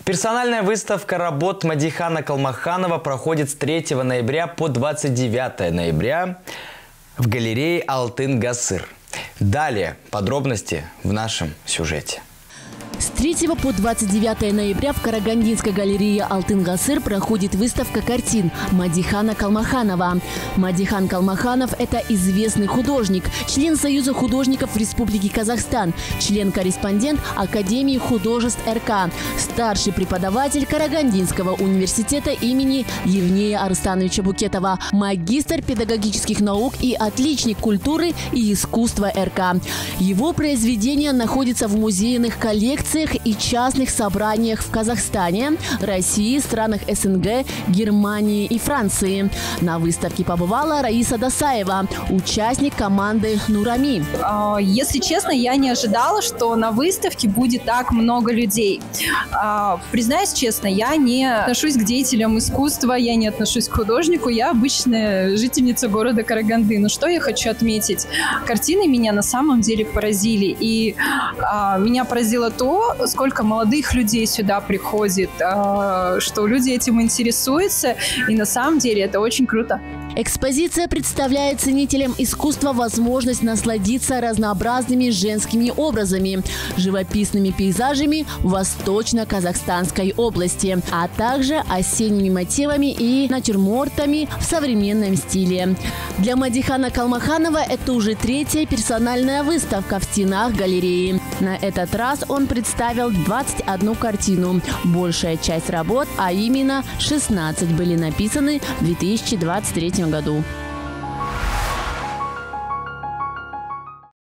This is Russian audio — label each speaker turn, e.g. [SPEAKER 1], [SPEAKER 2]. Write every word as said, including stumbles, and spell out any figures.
[SPEAKER 1] Персональная выставка работ Мадихана Калмаханова проходит с третьего ноября по двадцать девятое ноября в галерее Алтын-Гасыр. Далее подробности в нашем сюжете.
[SPEAKER 2] С третьего по двадцать девятое ноября в Карагандинской галерее Алтын-Гасыр проходит выставка картин Мадихана Калмаханова. Мадихан Калмаханов – это известный художник, член Союза художников Республики Казахстан, член-корреспондент Академии художеств эр ка, старший преподаватель Карагандинского университета имени Евнея Арстановича Букетова, магистр педагогических наук и отличник культуры и искусства эр ка. Его произведения находятся в музейных коллекциях и частных собраниях в Казахстане, России, странах эс эн гэ, Германии и Франции. На выставке побывала Раиса Досаева, участник команды Нурами.
[SPEAKER 3] Если честно, я не ожидала, что на выставке будет так много людей. Признаюсь честно, я не отношусь к деятелям искусства, я не отношусь к художнику, я обычная жительница города Караганды. Но что я хочу отметить? Картины меня на самом деле поразили. И а, меня поразило то, сколько молодых людей сюда приходит, что люди этим интересуются, и на самом деле это очень круто.
[SPEAKER 2] Экспозиция представляет ценителям искусства возможность насладиться разнообразными женскими образами, живописными пейзажами Восточно-Казахстанской области, а также осенними мотивами и натюрмортами в современном стиле. Для Мадихана Калмаханова это уже третья персональная выставка в стенах галереи. На этот раз он представил двадцать одну картину. Большая часть работ, а именно шестнадцать, были написаны в две тысячи двадцать третьем году.